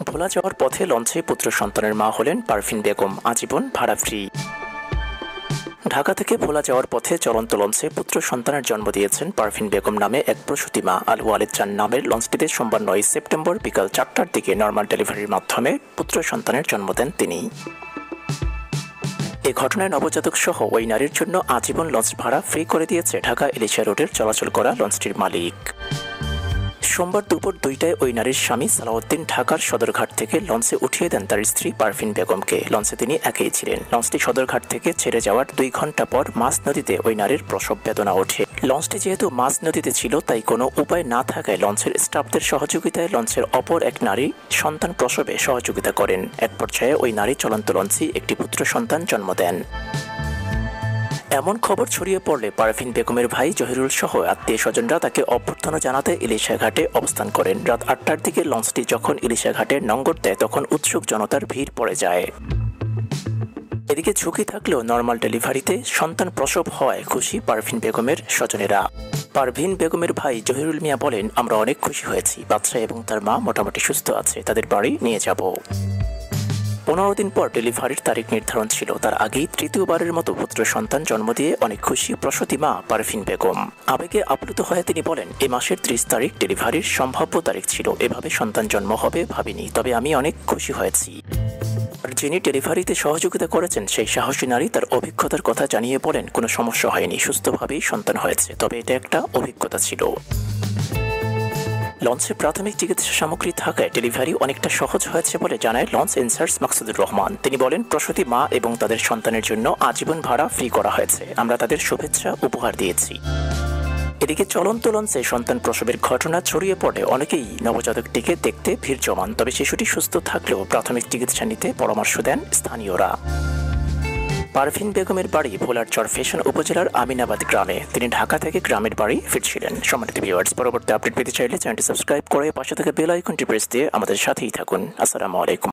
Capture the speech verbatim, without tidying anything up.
ভোলা যাওয়ার পথে লঞ্চে পুত্র সন্তানের মা হলেন পারভিন বেগম, আজীবন ভাড়া ফ্রি। ঢাকা থেকে ভোলা যাওয়ার পথে চলন্ত লঞ্চে পুত্র সন্তানের জন্ম দিয়েছেন পারভিন বেগম নামে এক প্রসূতি মা। আল ওয়ালেদ চান নামের লঞ্চটিতে সোমবার নয় সেপ্টেম্বর বিকাল চারটার দিকে নর্মাল ডেলিভারির মাধ্যমে পুত্র সন্তানের জন্ম দেন তিনি। এ ঘটনায় নবজাতক সহ ওই নারীর জন্য আজীবন লঞ্চ ভাড়া ফ্রি করে দিয়েছে ঢাকা ইলিশা রোডের চলাচল করা লঞ্চটির মালিক। সোমবার দুপুর দুইটায় ওই নারীর স্বামী সালাউদ্দিন ঢাকার সদরঘাট থেকে লঞ্চে উঠিয়ে দেন তার স্ত্রী পারভিন বেগমকে। লঞ্চে তিনি একাই ছিলেন। লঞ্চটি সদরঘাট থেকে ছেড়ে যাওয়ার দুই ঘন্টা পর মাঝ নদীতে ওই নারীর প্রসব বেদনা ওঠে। লঞ্চটি যেহেতু মাঝ নদীতে ছিল, তাই কোনো উপায় না থাকায় লঞ্চের স্টাফদের সহযোগিতায় লঞ্চের অপর এক নারী সন্তান প্রসবে সহযোগিতা করেন। এক পর্যায়ে ওই নারী চলন্ত লঞ্চে একটি পুত্র সন্তান জন্ম দেন। এমন খবর ছড়িয়ে পড়লে পারভিন বেগমের ভাই জহিরুল সহ আত্মীয় স্বজনরা তাকে অভ্যর্থনা জানাতে ইলিশা ঘাটে অবস্থান করেন। রাত আটটার দিকে লঞ্চটি যখন ইলিশা ঘাটে নঙ্গর দেয়, তখন উৎসুক জনতার ভিড় পড়ে যায়। এদিকে ঝুঁকি থাকলেও নর্মাল ডেলিভারিতে সন্তান প্রসব হওয়ায় খুশি পারভিন বেগমের স্বজনেরা। পারভিন বেগমের ভাই জহিরুল মিয়া বলেন, আমরা অনেক খুশি হয়েছি। বাচ্চা এবং তার মা মোটামুটি সুস্থ আছে, তাদের বাড়ি নিয়ে যাব। পনেরো দিন পর ডেলিভারির তারিখ নির্ধারণ ছিল। তার আগেই তৃতীয়বারের মতো পুত্র সন্তান জন্ম দিয়ে অনেক খুশি প্রসূতি মা পারভিন বেগম। আবেগে আপ্লুত হয়ে তিনি বলেন, এ মাসের ত্রিশ তারিখ ডেলিভারির সম্ভাব্য তারিখ ছিল। এভাবে সন্তান জন্ম হবে ভাবিনি, তবে আমি অনেক খুশি হয়েছি। আর যিনি ডেলিভারিতে সহযোগিতা করেছেন সেই সাহসী নারী তার অভিজ্ঞতার কথা জানিয়ে বলেন, কোনো সমস্যা হয়নি, সুস্থভাবেই সন্তান হয়েছে, তবে এটা একটা অভিজ্ঞতা ছিল। লঞ্চে প্রাথমিক চিকিৎসা সামগ্রী থাকায় ডেলিভারি অনেকটা সহজ হয়েছে বলে জানায় লঞ্চ ইনচার্জ মাকসুদুর রহমান। তিনি বলেন, প্রসূতি মা এবং তাদের সন্তানের জন্য আজীবন ভাড়া ফ্রি করা হয়েছে। আমরা তাদের শুভেচ্ছা উপহার দিয়েছি। এদিকে চলন্ত লঞ্চে সন্তান প্রসবের ঘটনা ছড়িয়ে পড়ে অনেকেই নবজাতকটিকে দেখতে ভিড় জমান। তবে শিশুটি সুস্থ থাকলেও প্রাথমিক চিকিৎসা নিতে পরামর্শ দেন স্থানীয়রা। পারভিন বেগমের বাড়ি ভোলার চরফ্যাশন উপজেলার আমিনাবাদ গ্রামে। তিনি ঢাকা থেকে গ্রামের বাড়ি ফিরছিলেন। সম্মানিত ভিউয়ার্স, পরবর্তী আপডেট পেতে চাইলে চ্যানেলটি সাবস্ক্রাইব করে পাশে থাকা বেল আইকনটি প্রেস দিয়ে আমাদের সাথেই থাকুন। আসসালামু আলাইকুম।